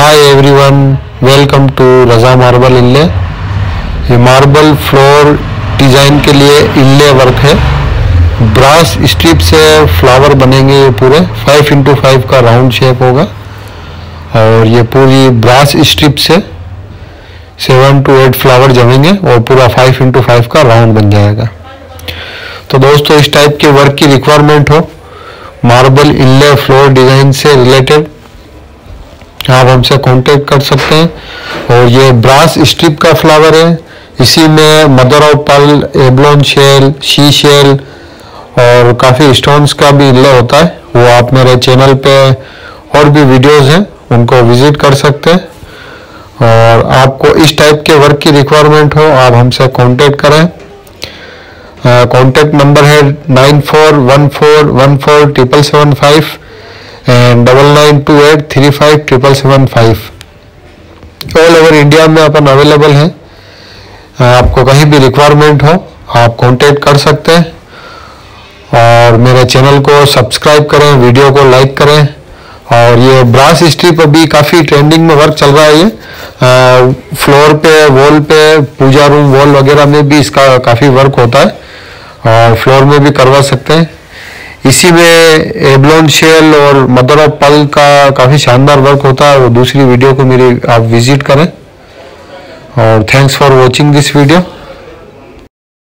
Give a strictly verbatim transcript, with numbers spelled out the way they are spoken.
Hi everyone, welcome to Raza marble inlay. ये marble floor design के लिए इनले वर्क है। ब्रास स्ट्रिप से फ्लावर बनेंगे। ये पूरे फाइव इंटू फाइव का राउंड शेप होगा और ये पूरी ब्रास स्ट्रिप से सेवन टू एट फ्लावर जमेंगे और पूरा फाइव इंटू फाइव का राउंड बन जाएगा। तो दोस्तों, इस टाइप के वर्क की रिक्वायरमेंट हो मार्बल इनले फ्लोर डिजाइन से रिलेटेड, आप हमसे कांटेक्ट कर सकते हैं। और ये ब्रास स्ट्रिप का फ्लावर है। इसी में mother of pearl, abalone shell, sea shell और काफ़ी स्टोन्स का भी इनले होता है। वो आप मेरे चैनल पे और भी वीडियोस हैं, उनको विजिट कर सकते हैं। और आपको इस टाइप के वर्क की रिक्वायरमेंट हो, आप हमसे कांटेक्ट करें। कांटेक्ट नंबर है nine four one four one four triple seven five and double nine two eight three five triple seven five. All over India में अपन अवेलेबल हैं। आपको कहीं भी रिक्वायरमेंट हो आप कांटेक्ट कर सकते हैं। और मेरे चैनल को सब्सक्राइब करें, वीडियो को लाइक करें। और ये ब्रास स्ट्रिप अभी काफ़ी ट्रेंडिंग में वर्क चल रहा है। ये फ्लोर पे, वॉल पे, पूजा रूम वॉल वगैरह में भी इसका काफ़ी वर्क होता है और फ्लोर में भी करवा सकते हैं। इसी में एब्लोन शेल और मदर ऑफ पर्ल का काफ़ी शानदार वर्क होता है। वो दूसरी वीडियो को मेरी आप विजिट करें। और thanks for watching this video.